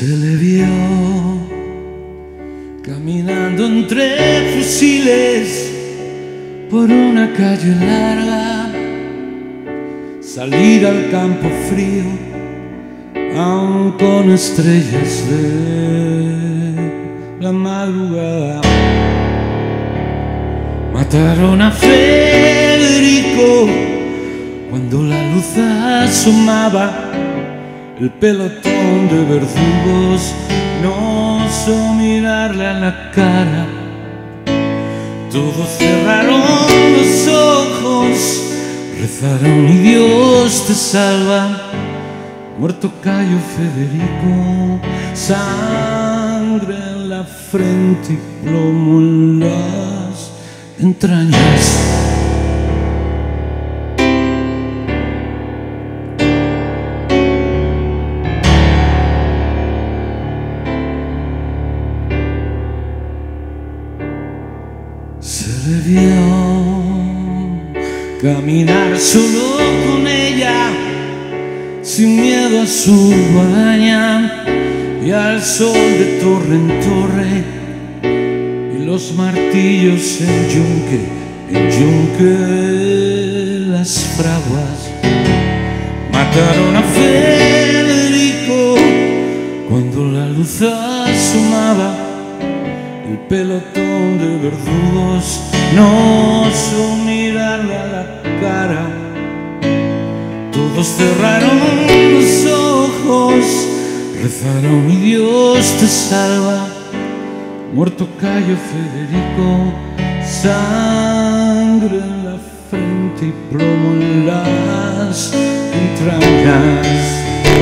le vio caminando entre fusiles por una calle larga, salir al campo frío, aún con estrellas de la madrugada. Mataron a Federico cuando la luz asomaba. El pelotón de verdugos no osó mirarle a la cara. Todos cerraron los ojos, rezaron y Dios te salva. Muerto Cayo Federico, sangre en la frente y plomo en las entrañas. Caminar solo con ella, sin miedo a su guadaña y al sol de torre en torre, y los martillos en yunque las fraguas. Mataron a Federico cuando la luz asomaba. El pelotón de verdugos no osó mirarle a la cara. Todos cerraron los ojos, rezaron y Dios te salva. Muerto Cayo Federico, sangre en la frente y plomo en las entrañas.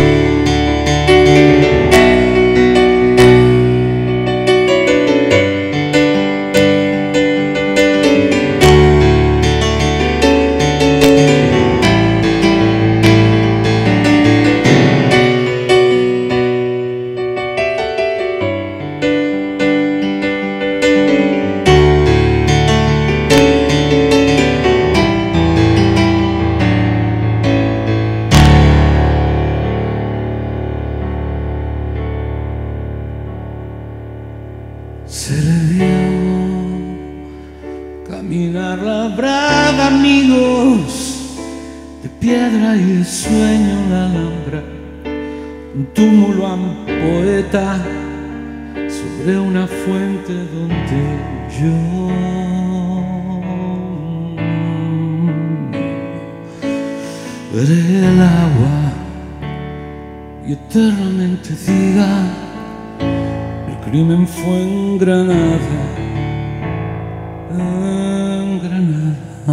Se le vio caminar labrada, amigos, de piedra y de sueño en la Alhambra, un túmulo a un poeta sobre una fuente donde yo veré el agua y eternamente diga: el crimen fue en Granada, en Granada.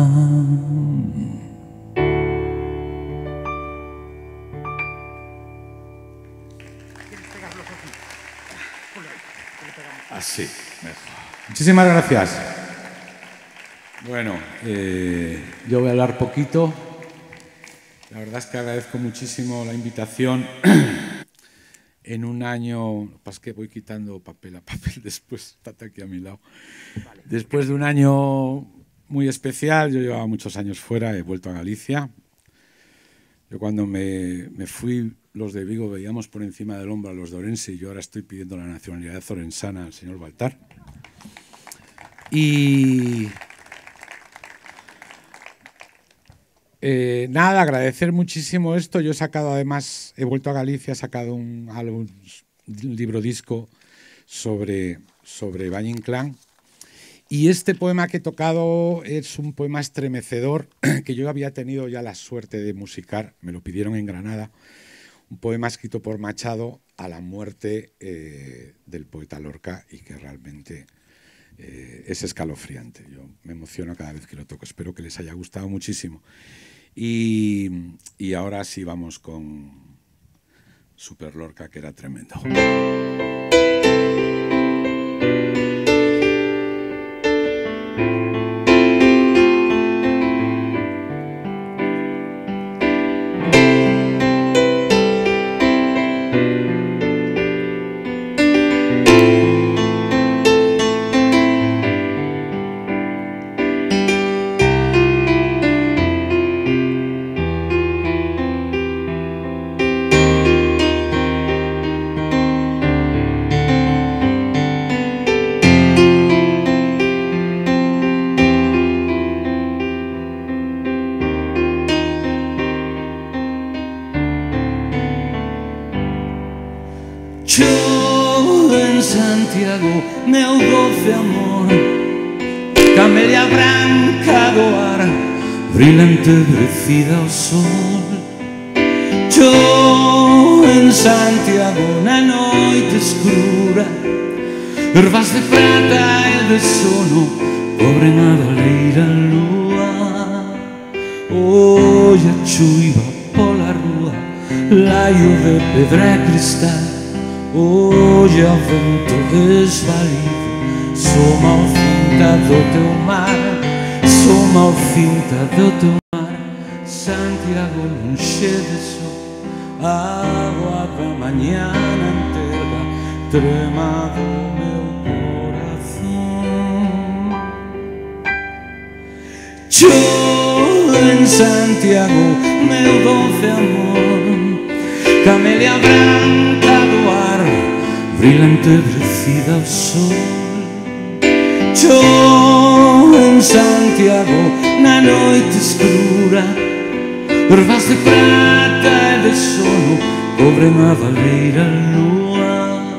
Así, mejor. Muchísimas gracias. Bueno, yo voy a hablar poquito. La verdad es que agradezco muchísimo la invitación. En un año, pasa que voy quitando papel a papel después, está aquí a mi lado. Vale. Después de un año muy especial, yo llevaba muchos años fuera, he vuelto a Galicia. Yo cuando me fui, los de Vigo veíamos por encima del hombro a los de Orense y yo ahora estoy pidiendo la nacionalidad orensana al señor Baltar. Y nada, agradecer muchísimo esto. Yo he sacado, además, he vuelto a Galicia, he sacado un álbum, un libro disco sobre Valle Inclán. Y este poema que he tocado es un poema estremecedor que yo había tenido ya la suerte de musicar, me lo pidieron en Granada, un poema escrito por Machado a la muerte del poeta Lorca y que realmente es escalofriante. Yo me emociono cada vez que lo toco, espero que les haya gustado muchísimo. Y ahora sí vamos con Super Lorca, que era tremendo. Yo en Santiago meu doce amor, camelia branca do ar, brilante brecida ao sol. Yo en Santiago na noite escura, ervas de prata e de sono cobren a baleira lúa. Oye a chuiva pola rúa, laio de pedra e cristal. Oye ao vento desvalido, soma ao cinta do teu mar, soma ao cinta do teu mar. Santiago lonxe de sol, água da manhã enterra, trema do meu corazón. Yo en Santiago, meu doce amor, camelia branca do ar, brilante brecida ao sol. Yo en Santiago, na noite escura, ervas de prata e de sono cobren a baleira lúa.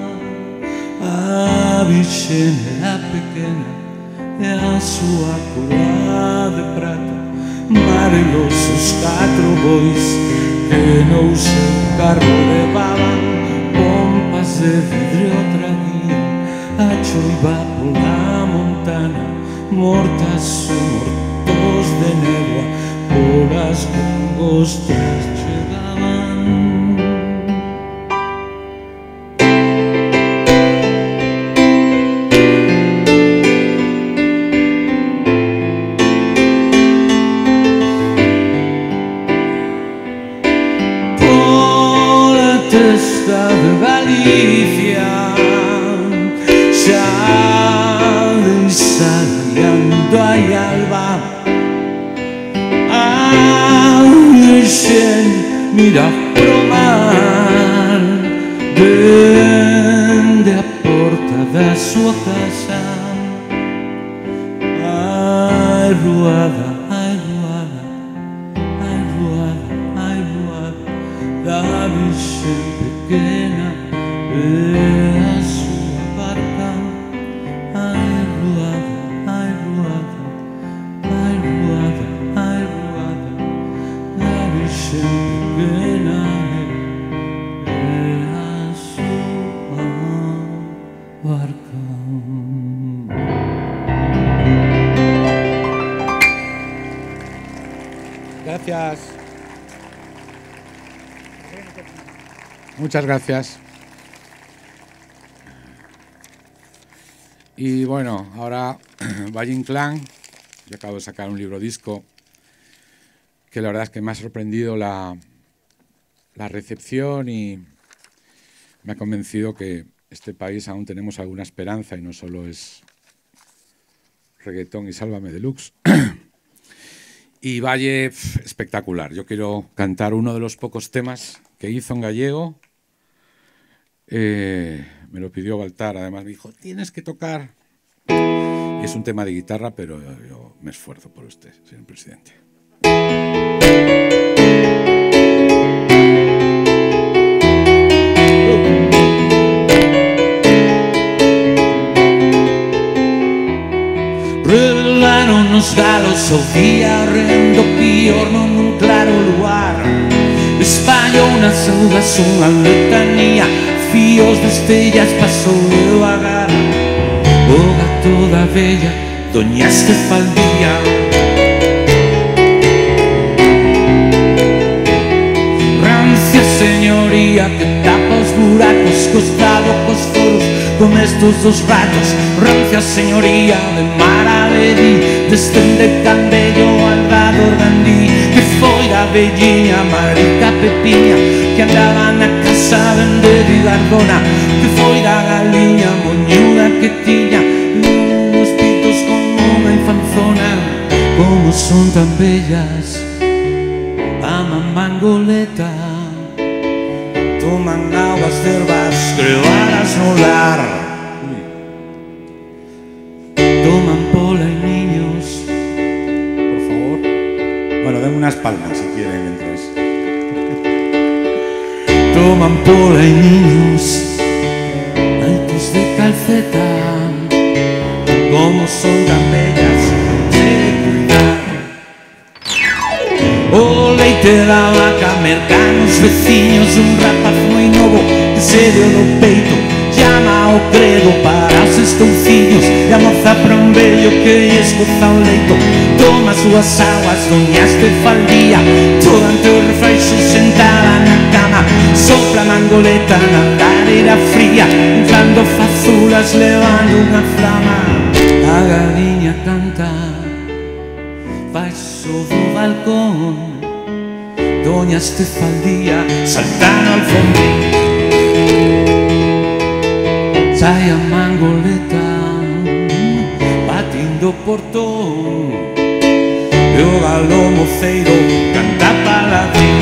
A Virxen era pequena e a súa coroa de prata, marelosos catro bois que no seu carro levaban, pompas de vidrio traían a choiva pola montana, mortas e mortos de néboa polas congostas chegaban. Pola testa de Galicia xa desaliando hai alba, mira pro mar dende a porta da súa casa. Ai ruada, ai ruada, ai ruada, ai ruada da Virxen pequena e a súa barca. Ai ruada, ai ruada, ai ruada, ai ruada da Virxen pequena e a súa barca. Gracias. Muchas gracias. Y bueno, ahora Valle Inclán. Yo acabo de sacar un libro disco que la verdad es que me ha sorprendido la recepción y me ha convencido que este país aún tenemos alguna esperanza y no solo es reggaetón y Sálvame Deluxe. Y Valle, espectacular. Yo quiero cantar uno de los pocos temas que hizo en gallego. Me lo pidió Baltar, además me dijo, tienes que tocar. Y es un tema de guitarra, pero yo me esfuerzo por usted, señor presidente. Revelaron os galos ao día rendo piorno nun claro luar. Espallou nas augas unha letanía, fíos de estrellas pasou devagar. O gato da vella, doña Estefaldía. Rancia señoría que tapa os buracos, costado cos foros con estos dos ratos. Rancia señoría de Maravedí, descende Candello al lado Gandí, que foi da velliña Marica Pepiña que andaba na casa vender e Gardona, que foi da galiña moñuda que tiña uns pitos como unha infanzona. Como son tan bellas a mamangoleta, toman aguas de herbas creadas no lar, toman pola y niños. Por favor. Bueno, den unas palmas si quieren mientras. Toman pola y niños poeta, como son tan bellas de cuidar. O leite da vaca, mercanos veciños, un rapaz moi novo que se deu no peito, llama ao credo para os estouciños, e a moza para un vello que lle escoza o leito. Toma as súas aguas, doña Estefaldía, toda ante o refreixo sentada na cama, sopla a mangoleta na lareira fría, inflando fazulas, levando unha flama. A galiña canta baixo do balcón, doña Estefaldía salta no alfombrín. Sai a mangoleta batindo o portón, e o galo moceiro canta paladín.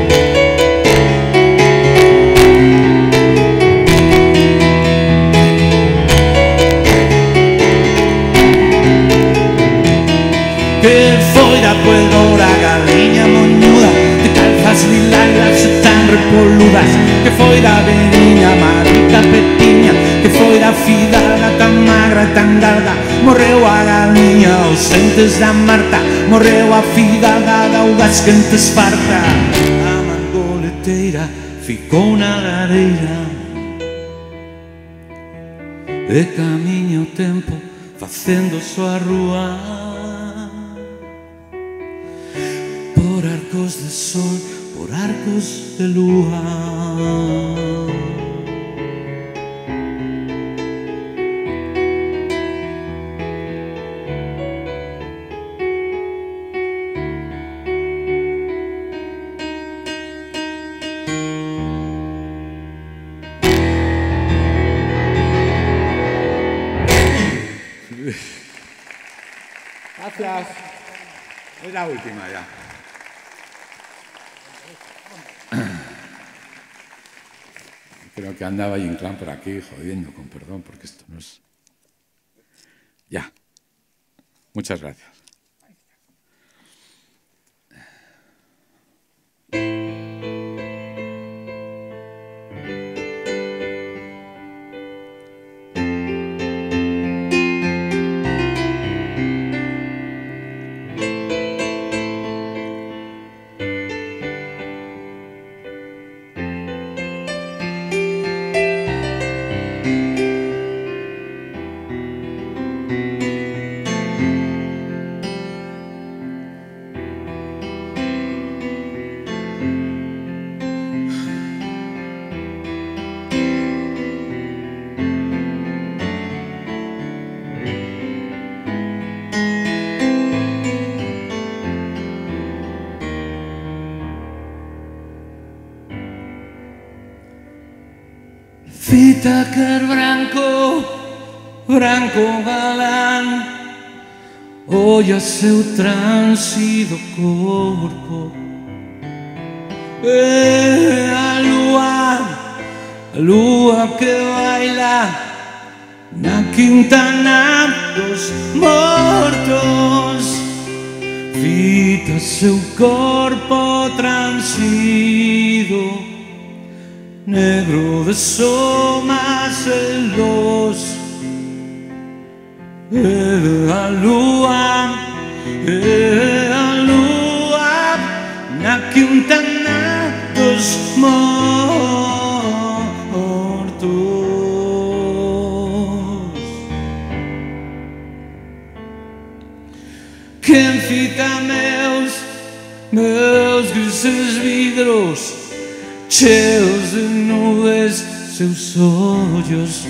Que foi da poedora galiña moñuda, de calzas lilalas e tan repoludas, que foi da veriña marica petiña, que foi da fidalga tan magra e tan galga. Morreu a galiña aos dentes da Marta, morreu a fidalga da augas quentes farta. A mangoleteira ficou na lareira, e camiña o tempo facendo súa rúa, por arcos de sol, por arcos de lúa. Gracias. Es la última ya. Creo que andaba Inclán por aquí jodiendo, con perdón, porque esto no es... Ya. Muchas gracias. Whittaker branco, branco galán, olla seu transido corpo. A lúa que baila na quintana dos mortos, fita seu corpo transido, negro de somas e luz. A lúa na quintana dos mortos, que enfita meus grises vidros cheos de nubes, seus ollos.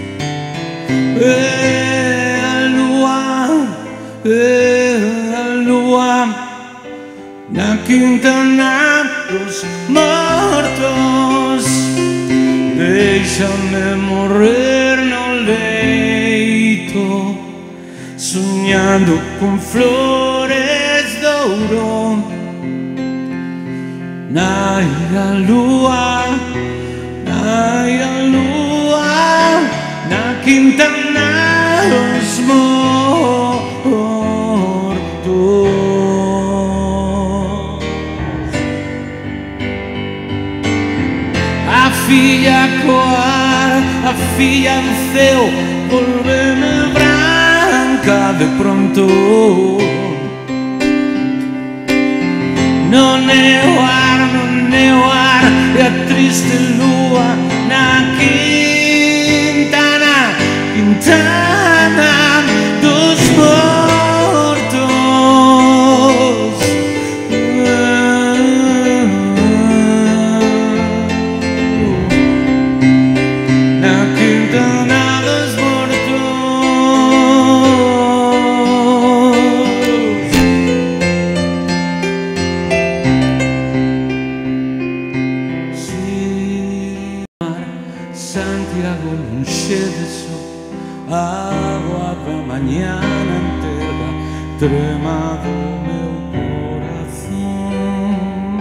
A lúa na quintana dos mortos, déixame morrer no leito, soñando con flores de ouro. Nai a lúa na quintana dos mortos. A filla coar, a filla do ceo, volveme branca de pronto. Non neoar e a triste lua na Quintana dos mortos. Na Quintana dos mortos. Si Santiago non scende so, agua da mañana entera, tremado meu corazón.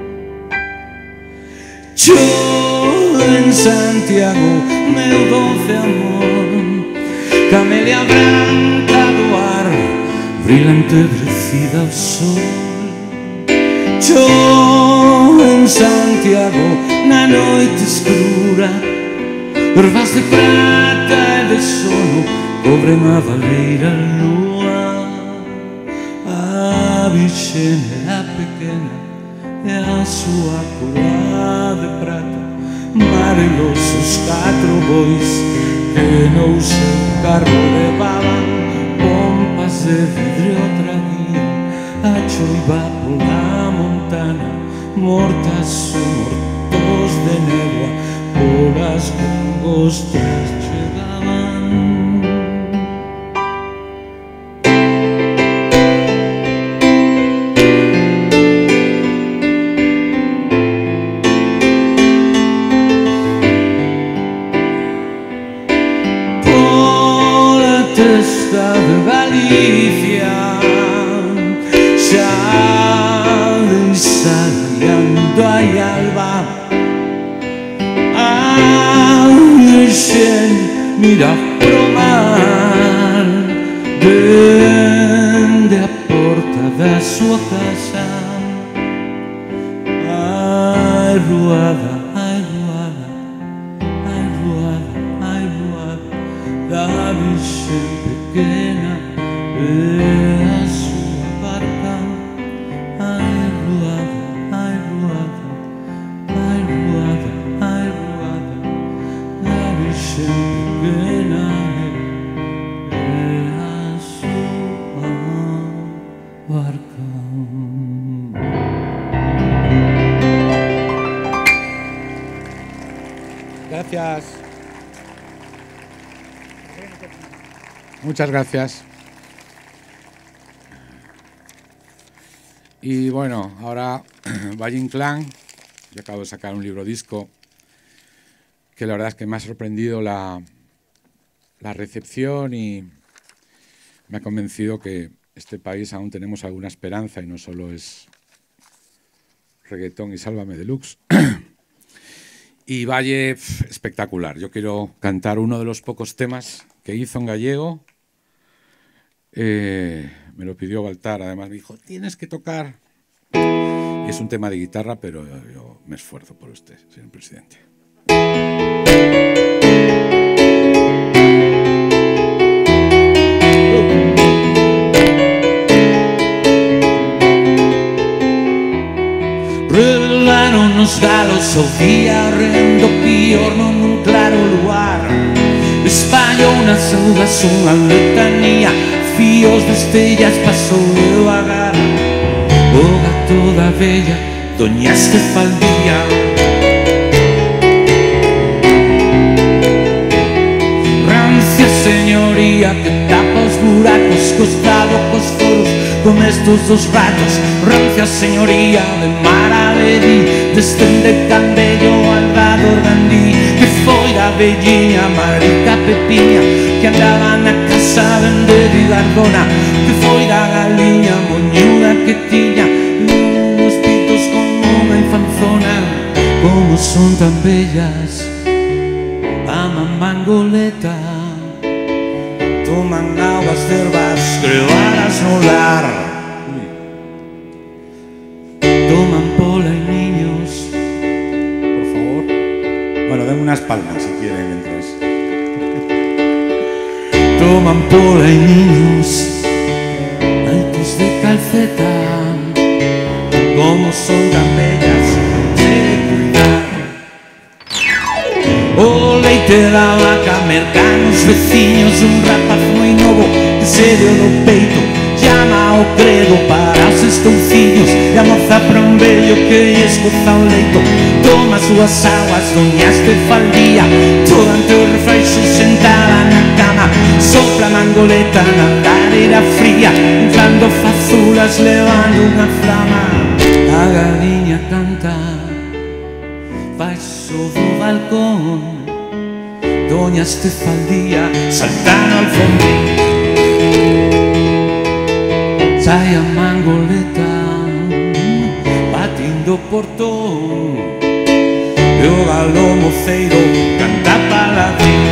Yo en Santiago, meu doce amor, camelia branca do ar, brilante brecida ao sol. Yo en Santiago, na noite escura, ervas de prata e de sono cobren a valeira lúa. A Virxen era pequena e a súa coroa de prata, marelos os 4 bois que no seu carro levaban, pompas de vidrio traían a choiva pola montana, mortas e mortos de néboa polas congostas chegaban. Pola testa de Galicia xa desaliando hai alba, mira pro mar dende a porta da súa casa. Ai ruada, ai ruada, ai ruada, ai ruada da Virxen pequena e a súa barca. Ai ruada, ai ruada, ai ruada, ai ruada da Virxen pequena e a súa barca. Gracias. Muchas gracias. Y bueno, ahora Valle Inclán. Yo acabo de sacar un libro disco que la verdad es que me ha sorprendido la recepción y me ha convencido que este país aún tenemos alguna esperanza y no solo es reggaetón y Sálvame Deluxe. Y Valle, espectacular. Yo quiero cantar uno de los pocos temas que hizo en gallego. Me lo pidió Baltar, además me dijo, tienes que tocar. Y es un tema de guitarra, pero yo me esfuerzo por usted, señor presidente. Revelaron os galos ao día rendo piorno nun claro luar. Espallou nas augas unha letanía, fíos de estrellas pasou devagar. O gato da vella, doña Estefaldía. Rancia señoría que tapa os buracos, costado cos foros, con estos dos ratos. Rancia señoría de Maravedí, descende Candello al Vador Gandí, que foi da velliña Marica Pepiña, que andaba na casa vender e Gardona, que foi da galiña moñuda que tiña uns pitos como unha infanzona. Como son tan bellas a mamangoleta, toman aguas de herbas creadas no lar, toman pola y niños. Por favor. Bueno, den unas palmas si quieren mientras. toman pola y niños altos de calceta, como son tan bellas de cuidar. O leite da vaca, mercanos veciños, un rapaz moi novo que se deu no peito, llama ao credo para os estouciños, e a moza para un vello que lle escoza o leito. Toma as súas aguas, doña Estefaldía, toda ante o refreixo sentada na cama, sopla a mangoleta na lareira fría, inflando fazulas, levando unha flama. A galiña canta baixo do balcón, doña Estefaldía salta no alfombrín, sai a mangoleta batindo o portón, e o galo moceiro canta paladín.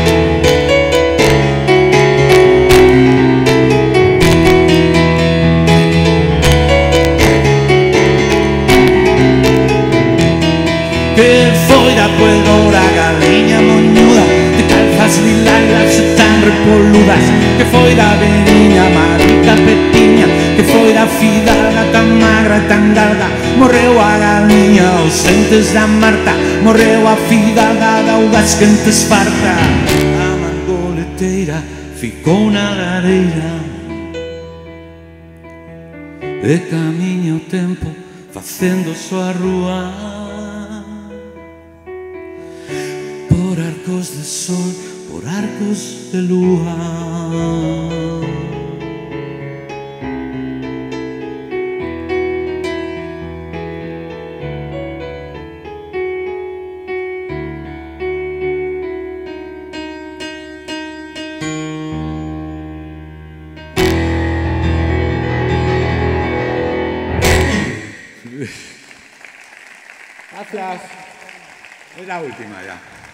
Que foi da poedora galiña moñuda, de calzas lilalas e tan repoludas, que foi da veliña marica petiña, que foi da fidalga tan magra e tan galga. Morreu a galiña aos dentes da Marta, morreu a fidalga da augas quentes farta. A mangoleteira ficou na lareira, e camiña o tempo facendo súa rúa, por arcos de sol, por arcos de lúa. Gracias. Es la última ya.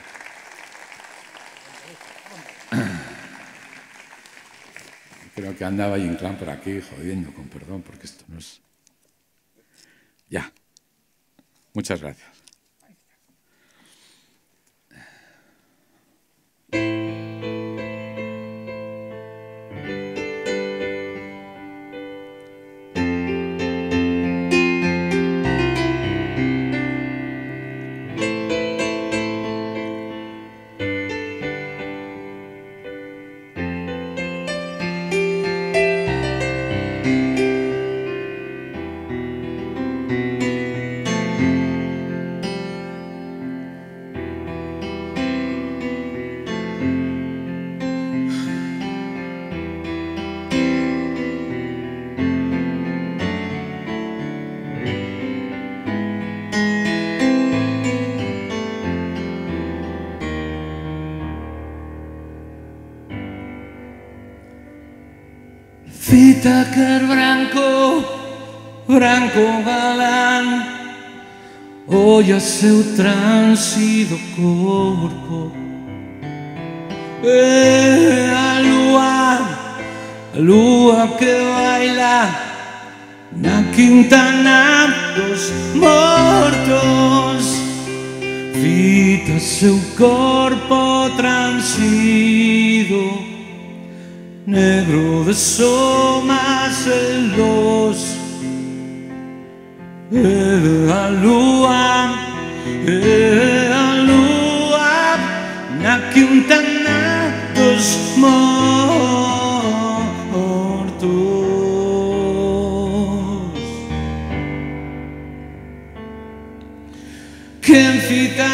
Creo que andaba Inclán por aquí jodiendo, con perdón, porque esto no es... Ya. Muchas gracias. Ítacar branco, branco galán, olla seu transido corpo, e a lúa que baila na quintana dos mortos, fita seu corpo transido, negro de somas e luz, a lúa na quintana dos mortos, que enfita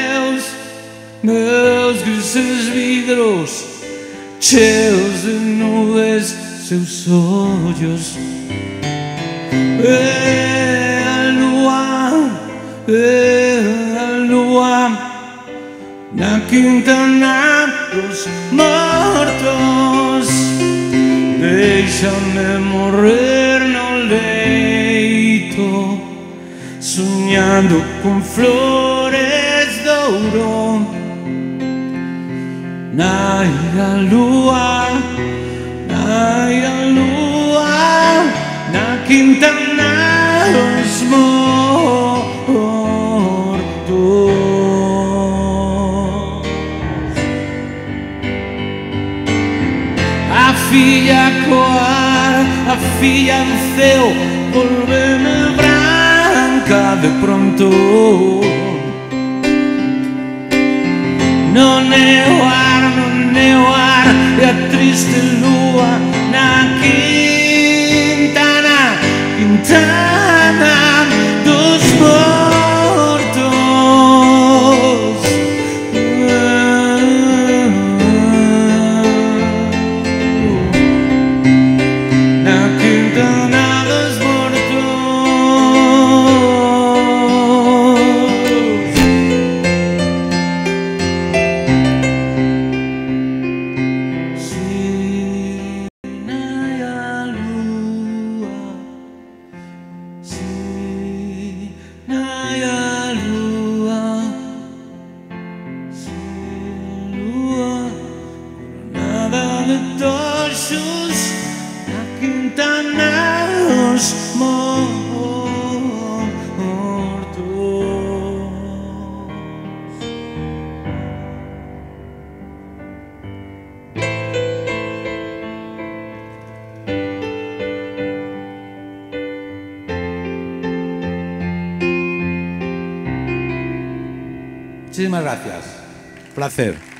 meus grises vidros cheos de nubes, seus ollos, a lúa na quintana dos mortos, déixame morrer no leito, soñando con flores de ouro. Nai a lúa na quintana dos mortos. filla coar, a filla en ceo, volveme branca de pronto. Non neoar, e a triste lua na Quintana dos mortos. Na Quintana dos mortos. Si naya lua, si naya lua, si lua, nada de toxos, na Quintana dos mortos. Muchísimas gracias. Placer.